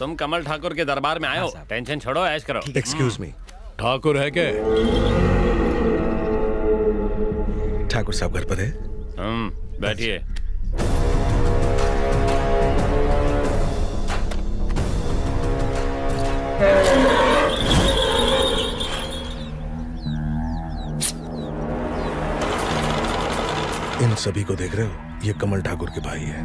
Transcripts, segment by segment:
तुम कमल ठाकुर के दरबार में आए हो, टेंशन छोड़ो, ऐश करो। एक्सक्यूज मी, ठाकुर है क्या? ठाकुर साहब घर पर है? बैठिए। इन सभी को देख रहे हो? ये कमल ठाकुर के भाई है।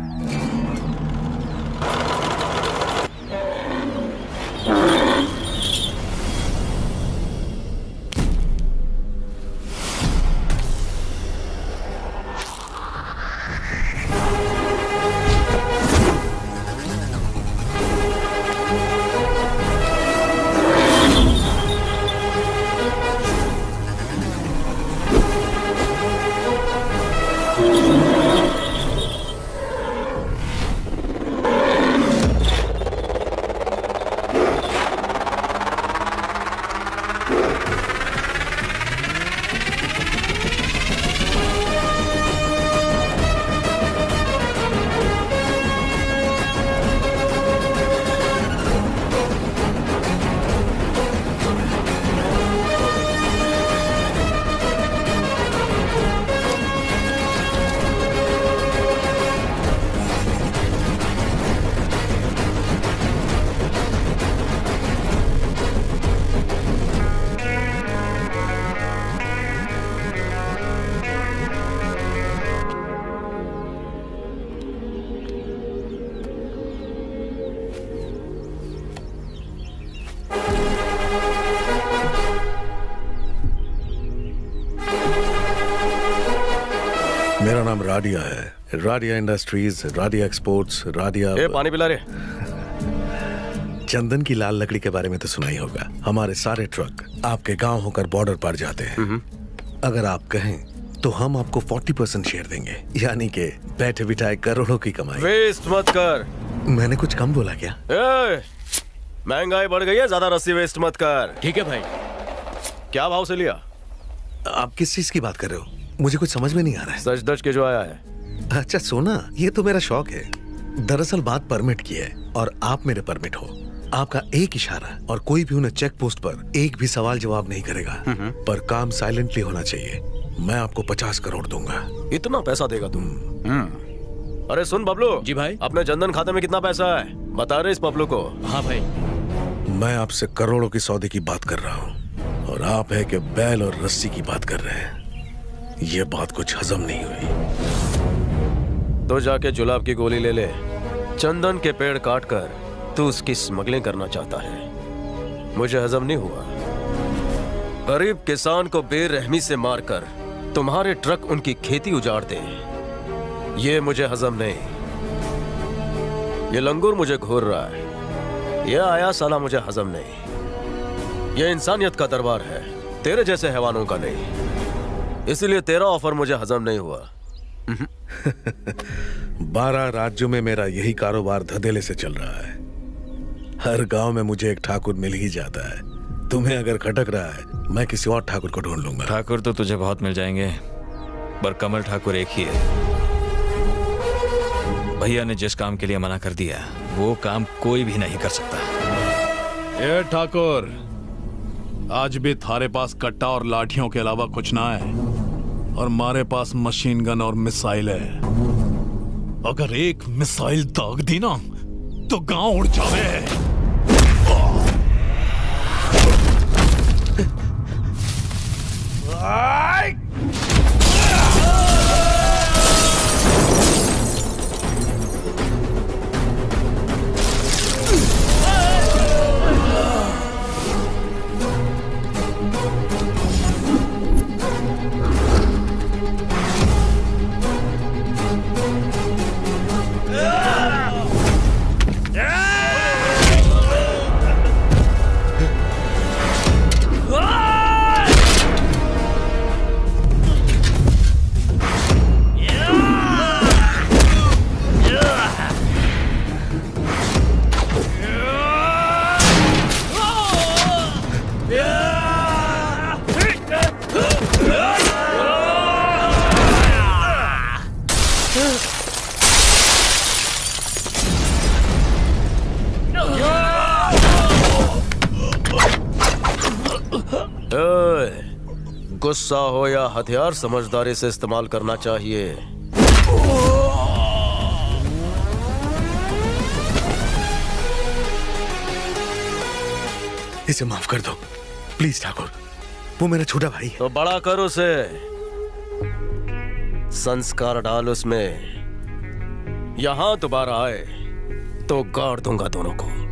मेरा नाम राडिया है, राडिया इंडस्ट्रीज, राडिया एक्सपोर्ट्स, राडिया। पानी पिला रहे? चंदन की लाल लकड़ी के बारे में तो सुना ही होगा। हमारे सारे ट्रक आपके गांव होकर बॉर्डर पार जाते हैं। अगर आप कहें तो हम आपको 40% शेयर देंगे, यानी कि बैठे बिठाए करोड़ों की कमाई। वेस्ट मत कर। मैंने कुछ कम बोला क्या? महंगाई बढ़ गई है, ज्यादा रस्सी वेस्ट मत कर। ठीक है भाई। क्या भाव से लिया? आप किस चीज की बात कर रहे हो? मुझे कुछ समझ में नहीं आ रहा है। सच दच के जो आया है। अच्छा सोना, ये तो मेरा शौक है। दरअसल बात परमिट की है और आप मेरे परमिट हो। आपका एक इशारा और कोई भी उन्हें चेक पोस्ट पर एक भी सवाल जवाब नहीं करेगा, पर काम साइलेंटली होना चाहिए। मैं आपको 50 करोड़ दूंगा। इतना पैसा देगा तुम? अरे सुन बबलू। जी भाई। अपने जनधन खाते में कितना पैसा है बता रहे इस बबलू को। हाँ भाई। मैं आपसे करोड़ों की सौदे की बात कर रहा हूँ और आप है कि बैल और रस्सी की बात कर रहे हैं। ये बात कुछ हजम नहीं हुई। तो जाके जुलाब की गोली ले ले। चंदन के पेड़ काट कर तू उसकी स्मगलिंग करना चाहता है, मुझे हजम नहीं हुआ। गरीब किसान को बेरहमी से मारकर तुम्हारे ट्रक उनकी खेती उजाड़ दे, ये मुझे हजम नहीं। ये लंगूर मुझे घूर रहा है, ये आया साला मुझे हजम नहीं। ये इंसानियत का दरबार है, तेरे जैसे हैवानों का नहीं। इसलिए तेरा ऑफर मुझे हजम नहीं हुआ। 12 राज्यों में मेरा यही कारोबार धधेले से चल रहा है। हर गांव में मुझे एक ठाकुर मिल ही जाता है। तुम्हें अगर खटक रहा है, मैं किसी और ठाकुर को ढूंढ लूंगा। ठाकुर तो तुझे बहुत मिल जाएंगे, पर कमल ठाकुर एक ही है। भैया ने जिस काम के लिए मना कर दिया, वो काम कोई भी नहीं कर सकता। ये ठाकुर, आज भी थारे पास कट्टा और लाठियों के अलावा कुछ ना है, और हमारे पास मशीन गन और मिसाइल है। अगर एक मिसाइल दाग दी ना तो गांव उड़ जावे। गुस्सा हो या हथियार समझदारी से इस्तेमाल करना चाहिए। इसे माफ कर दो प्लीज ठाकुर, वो मेरा छोटा भाई है। तो बड़ा कर उसे, संस्कार डाल उसमें। यहां दोबारा आए तो गाड़ दूंगा दोनों को।